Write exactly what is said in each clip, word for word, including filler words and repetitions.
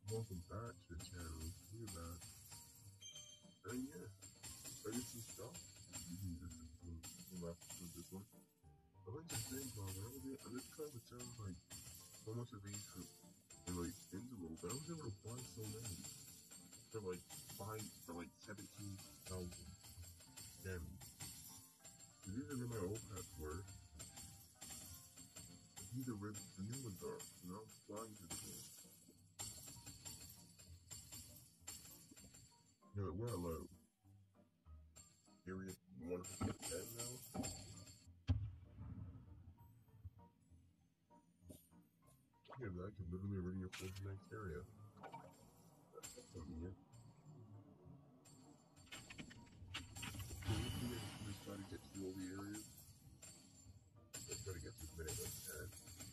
Welcome back to the channel. We're back. And yeah, I did some stuff. You can just from, from last to this one. A bunch of things on there. I was, I just kind of tell like how much of these could and like spins a little bit. I was able to buy so many for like five for like seventeen thousand gems. These are where my old pets were. These are where the new ones are. And I'm flying to the game. Yeah, we're at low. Area one hundred ten now. Yeah, that could literally already afford the next area. That's convenient. So let's see if we try to get through all the areas. Let's try to get to as many as I can.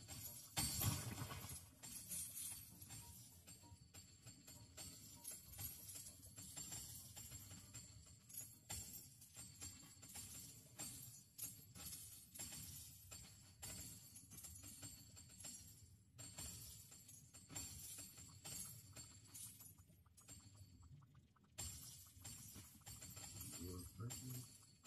One second.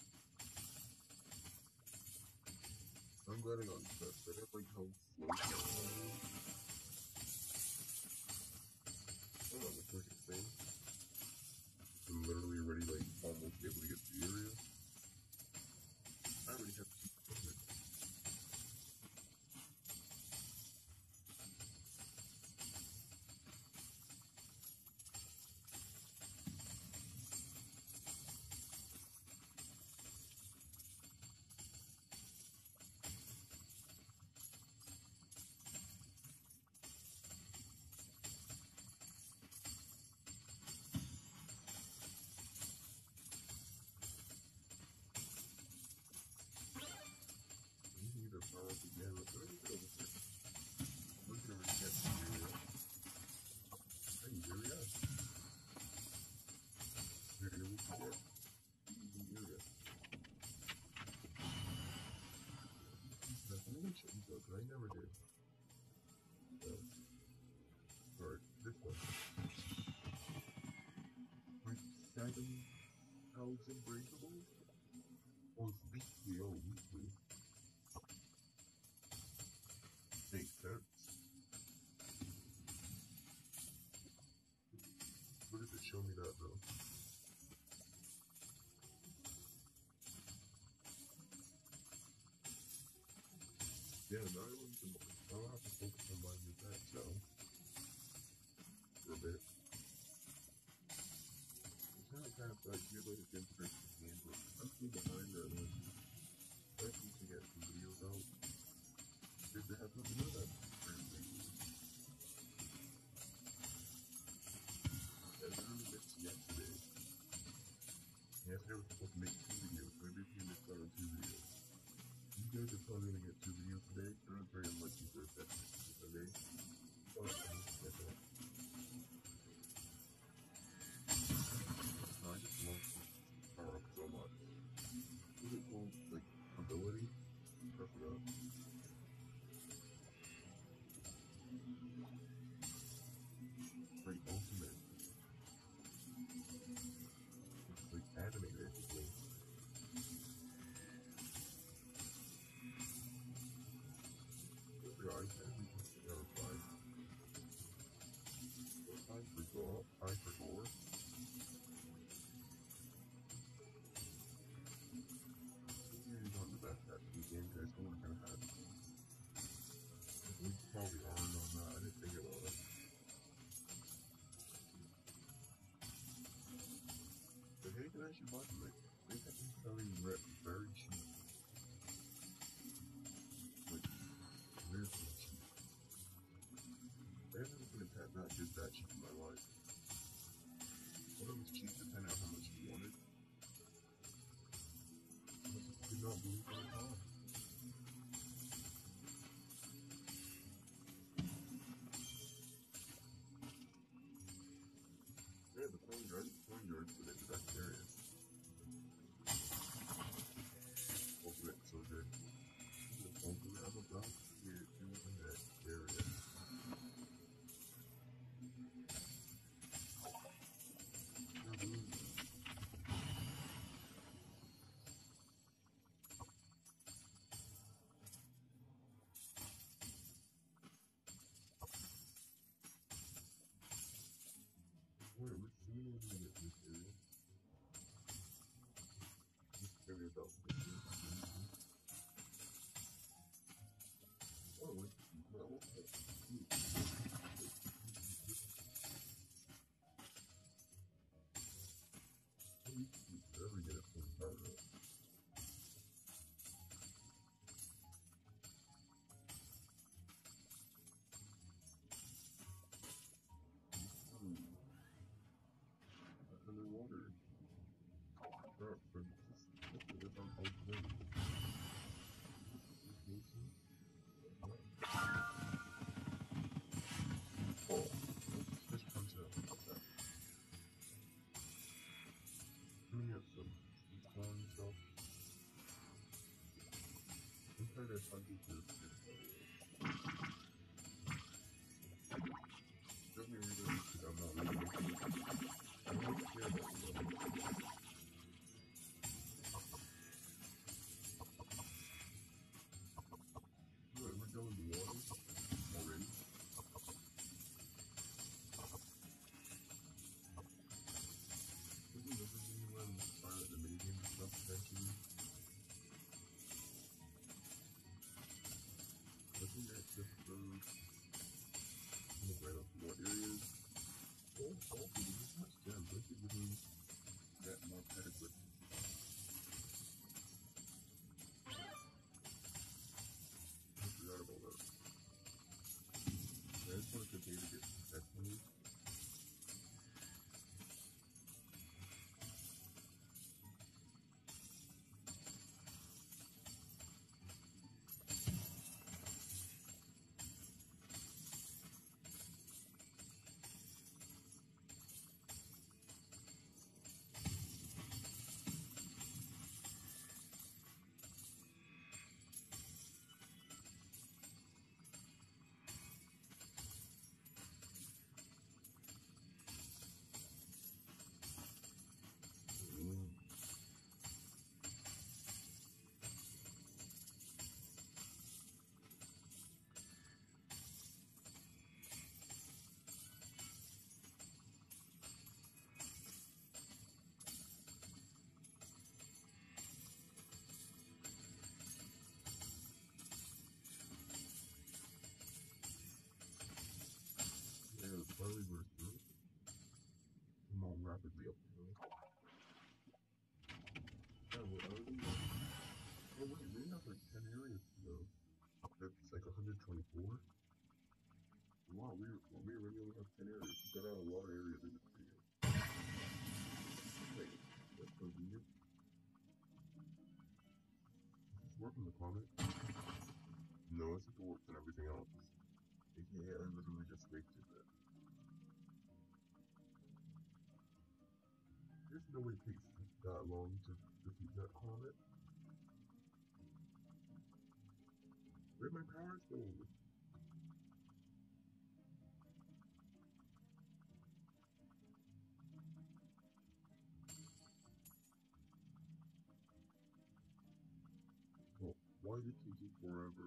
I'm glad I got impressed. I don't like how slow it is. I don't know, the quickest thing. I'm literally already like almost able to get to the area. I already have to keep it. You need to power up again. Let's go over here. We're gonna already get to the area. Hey, here we are. Here we go. The area. That's really changed though, because I never did. So, or this one. Like seven thousand breakables? Or weekly, oh weekly. Makes sense. What does it show me that though? Yeah, now I want to, I'll have to focus on buying new pets now. For a bit. It's kind of kind of like, you have like a good description game, but I'm still behind that one. I need to get some videos out. Did they have something to do that? Apparently. I literally missed yesterday. Yesterday I was supposed to make two videos, so I basically missed out on two videos. You guys are probably gonna get two videos today. They're not very unlucky for a second today. Oh, that's it. No, I just love power up so much. What is it called? Like, ability? I forgot. Like, ultimate. It's like animated, basically. I forgot, I said we can never find. What's time for gore? Time for gore? It's usually not the best at the game, guys. What we're gonna have. We probably aren't on that. I didn't think about it. But hey, can I actually buy them? Like, they have been selling very cheap. Like, weirdly cheap. I haven't been a pet that good that cheap in my life. Thought it was cheap depending on how much you wanted. I just did not believe it at all. Yeah, the phone yard, phone yard's the best area. hundred years ago. Doesn't mean we don't think I'm not reading it. I don't care about the level. Look, we're going to water already. Isn't this anyone find out the minigame and stuff eventually? Looking at this road, I'm gonna write up more areas. Oh, also, this is much damn. Don't you give me that more pedigree? I forgot about that. I just want to continue to get pet money. Mm. Yeah, it's probably worth it. I'm all rapidly uphill. Yeah, we're already. Oh, wait, we have like ten areas to go. That's like one hundred twenty-four. Wow, we well, we really only have ten areas. We've got a lot of areas in this video. Wait, that's so weird. Is this work in the comment? No, it's just works and everything else. A K A I literally just wasted that. There's no way it takes that long to defeat that comet. Where'd my powers go? Well, why did it take you forever?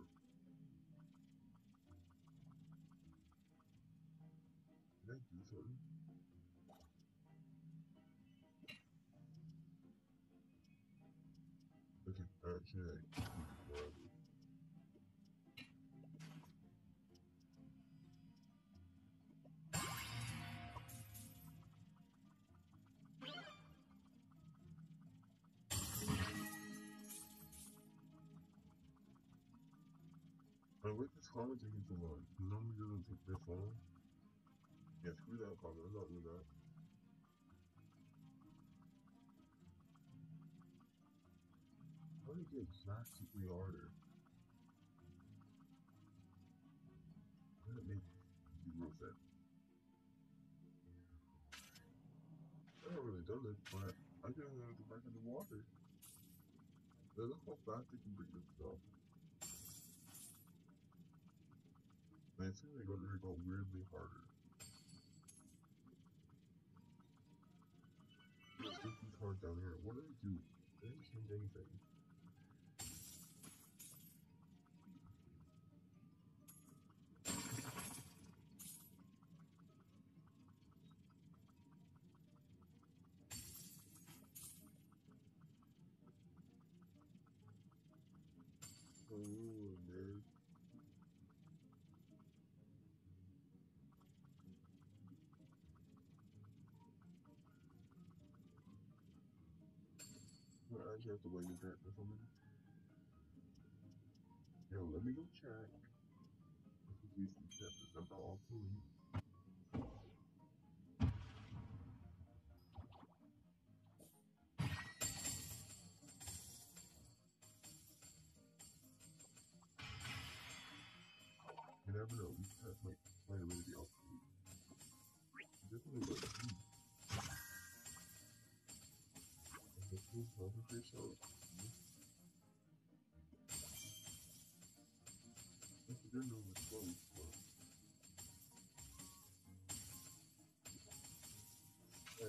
Did I do something? Okay, actually, I took you forever. I wait this comet taking so long. It normally doesn't take this long. Yeah, screw that comet. I'm not doing that. How did it get drastically harder? That makes zero sense. I haven't really done this, but I just want to go back in the water. Now look how fast I can bring this stuff. And it seems like it got weirdly harder. Let's take these cards down here. What did I do? I didn't change anything. Oh, man. Well, I actually have to wait a bit for something. Yo, let me go check. This is recent steps. It's not all fully. You never know. These tests might find a way to be obsolete. Definitely look. Hmm. This is over here, so.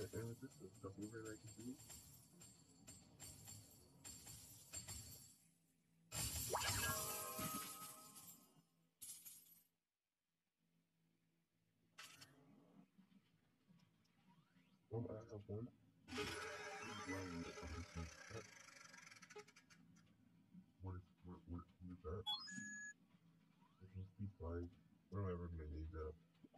that amethyst, that's the movement I can do. Oh, I have one. What is, what, what, what is that? It must be fine. We're never gonna need that.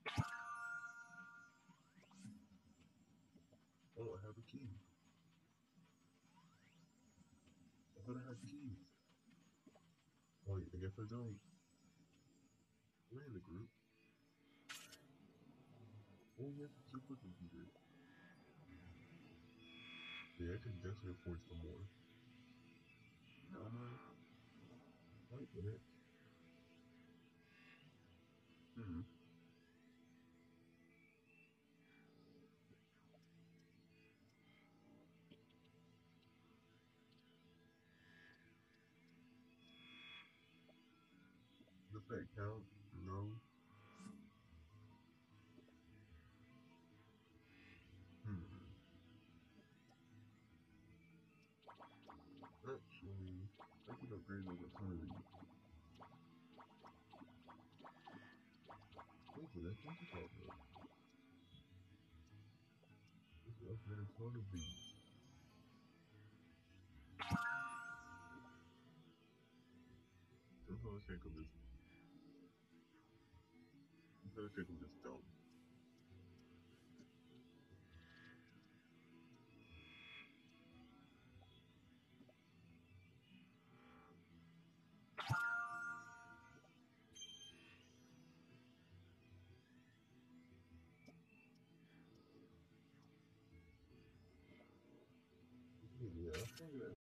Oh, I have a key. I thought I had keys. Wait, I guess I don't. We're in the group. Oh, yes, a supercomputer. Yeah, I can definitely afford some more. No, man. Wait a minute. Hmm. Does that count? No. Hmm. Actually, I could upgrade over some of these. Wait a minute, think about that. I could upgrade a ton of these. Somehow I think of this. I'm gonna think of this dumb.